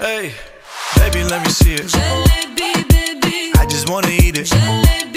Hey, baby, let me see it. Jalebi, baby. I just wanna eat it. Jalebi.